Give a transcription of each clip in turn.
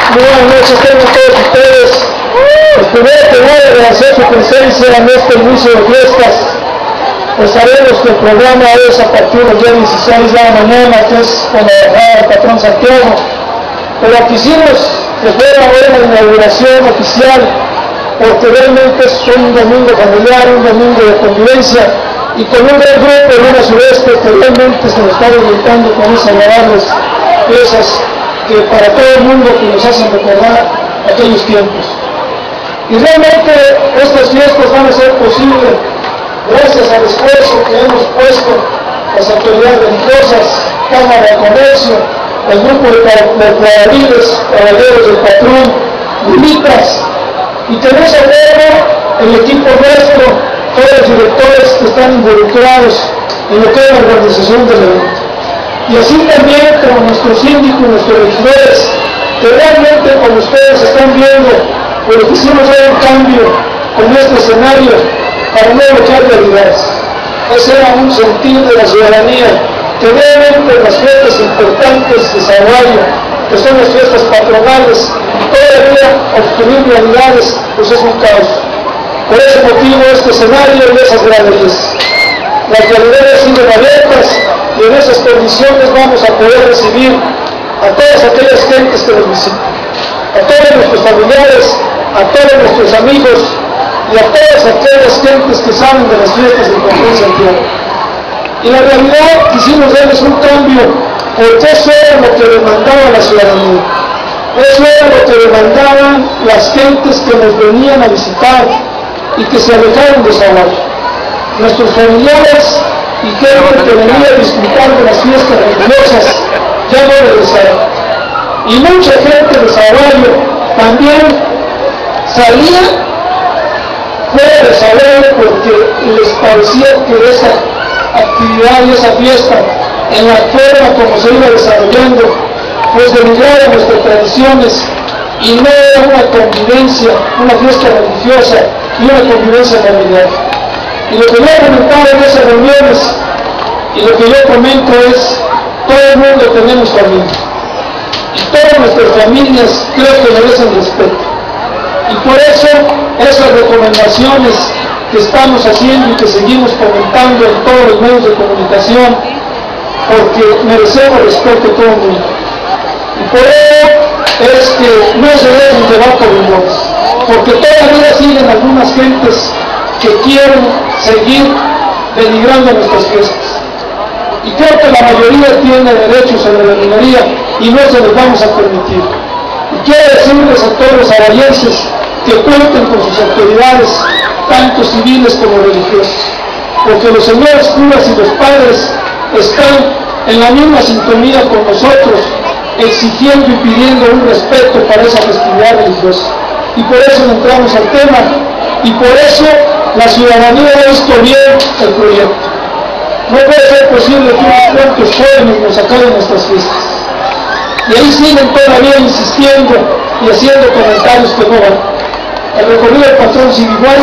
Muy buenas noches tengan todos ustedes. Pues primero que nada agradecer su presencia en este inicio de fiestas. Pues sabemos que el programa es a partir del día 16 de la mañana, que es cuando bajaba el patrón Santiago. Pero quisimos que fuera una inauguración oficial, porque realmente es un domingo familiar, un domingo de convivencia, y con un gran grupo de una sureste que realmente se nos está deleitando con esas agradables piezas que para todo el mundo que nos hacen recordar aquellos tiempos. Y realmente estas fiestas van a ser posibles gracias al esfuerzo que hemos puesto las autoridades religiosas, Cámara de Comercio, el grupo de caballeros del patrón, Lulitas, y tenemos a bordo el equipo nuestro, todos los directores que están involucrados en lo que es la organización del evento. Y así también como nuestros síndicos, nuestros regidores, que realmente como ustedes están viendo, pues quisimos dar un cambio con este escenario para no bloquear realidades. Ese era un sentir de la ciudadanía, que realmente las fiestas importantes de Zaguayo, que son las fiestas patronales, todavía obstruir realidades, pues es un caos. Por ese motivo este escenario y esas graderías. Las realidades siguen abiertas y en esas condiciones vamos a poder recibir a todas aquellas gentes que nos visitan, a todos nuestros familiares, a todos nuestros amigos y a todas aquellas gentes que saben de las fiestas del patrón Santiago. Y la realidad quisimos darles un cambio, porque eso era lo que demandaba la ciudadanía, eso era lo que demandaban las gentes que nos venían a visitar y que se alejaron de Zaguayo. Nuestros familiares y gente que venía a disfrutar de las fiestas religiosas ya no regresaron. Y mucha gente de Zaguayo también salía fuera de Zaguayo porque les parecía que esa actividad y esa fiesta, en la forma como se iba desarrollando, pues denigraba nuestras tradiciones y no era una convivencia, una fiesta religiosa y una convivencia familiar. Y lo que yo comentaba en esas reuniones y lo que yo comento es, todo el mundo tenemos familia y todas nuestras familias creo que merecen respeto, y por eso esas recomendaciones que estamos haciendo y que seguimos comentando en todos los medios de comunicación, porque merecemos respeto de todo el mundo. Y por ello es que no se deben llevar por rumores, porque todavía siguen algunas gentes que quieren seguir denigrando nuestras fiestas. Y creo que la mayoría tiene derechos sobre la minoría y no se los vamos a permitir. Y quiero decirles a todos los zaguayenses que cuenten con sus autoridades, tanto civiles como religiosas, porque los señores curas y los padres están en la misma sintonía con nosotros, exigiendo y pidiendo un respeto para esa festividad religiosa. Y por eso entramos al tema, y por eso la ciudadanía ha visto bien el proyecto. No puede ser posible que unos cuantos jóvenes nos acaben nuestras fiestas. Y ahí siguen todavía insistiendo y haciendo comentarios que no van. El recorrido del patrón sigue igual,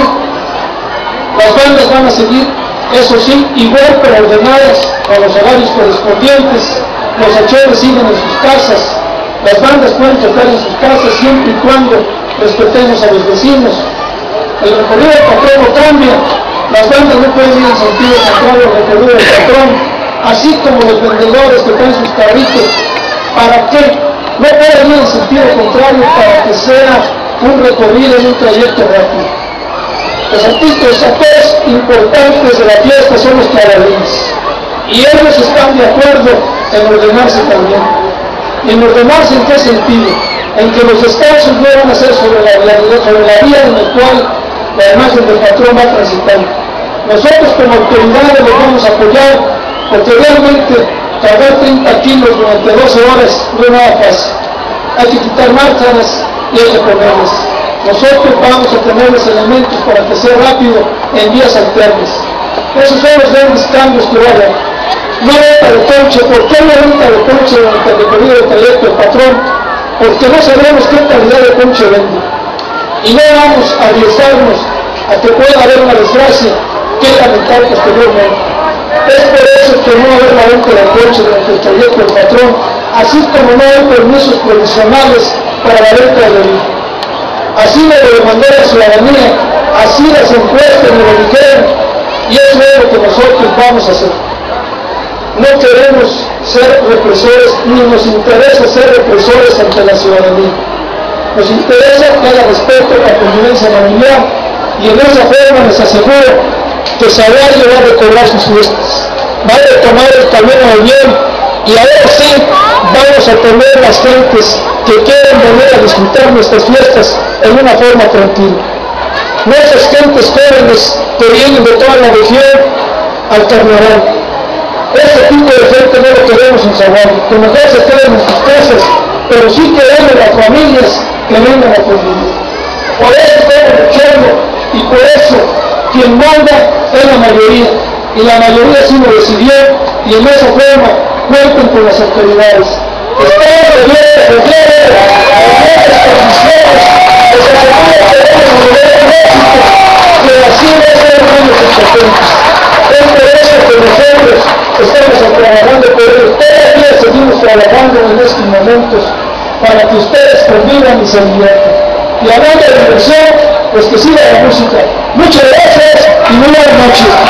las bandas van a seguir, eso sí, igual pero ordenadas a los horarios correspondientes, los acheros siguen en sus casas, las bandas pueden tocar en sus casas siempre y cuando respetemos a los vecinos. El recorrido del patrón no cambia, las bandas no pueden ir en sentido contrario al recorrido del patrón, así como los vendedores que traen sus carritos. ¿Para qué? No pueden ir en sentido contrario para que sea un recorrido en un trayecto rápido. Los actores importantes de la fiesta son los clavelines, y ellos están de acuerdo en ordenarse también. ¿Y en ordenarse en qué sentido? En que los descansos no van a ser sobre la vía en la cual la imagen del patrón va transitando. Nosotros como autoridades los vamos a apoyar, porque realmente cargar 30 kilos durante 12 horas no es nada fácil. Hay que quitar máscaras y hay que ponerlas. Nosotros vamos a tenerles elementos para que sea rápido en vías alternas. Esos son los grandes cambios que va a haber. No venta de coche. ¿Por qué no venta de coche durante el recorrido del trayecto del patrón? Porque no sabemos qué calidad de coche vende. Y no vamos a arriesgarnos a que pueda haber una desgracia que lamentar posteriormente. Es por eso que no va a haber la venta de coche durante el trayecto del patrón, así como no hay permisos provisionales para la venta de origen. Así me lo demandó la ciudadanía, así las encuestas me lo dijeron, y eso es lo que nosotros vamos a hacer. No queremos ser represores, ni nos interesa ser represores ante la ciudadanía. Nos interesa que haya respeto a la convivencia familiar, y en esa forma les aseguro que Zaguayo va a recobrar sus fiestas, va a retomar el camino del bien, y ahora sí vamos a tener las gentes que quieren venir a disfrutar nuestras fiestas en una forma tranquila. Nuestras gentes jóvenes que vienen de toda la región al carnaval. Este tipo de gente no lo queremos en Zaguayo, que mejor se queden en sus casas, pero sí queremos las familias que vengan a convivir. Por eso estamos luchando, y por eso quien manda es la mayoría, y la mayoría sí lo decidió, y en esa forma cuenten con las autoridades. Estamos de nuestras condiciones, les aseguro que vamos a lograr un éxito, que así va a ser buenos competentes. Es por eso que nosotros estamos trabajando por ello. Todavía seguimos trabajando en estos momentos para que ustedes convivan y se diviertan. Y hablando de diversión, pues que siga la música. Muchas gracias y muy buenas noches.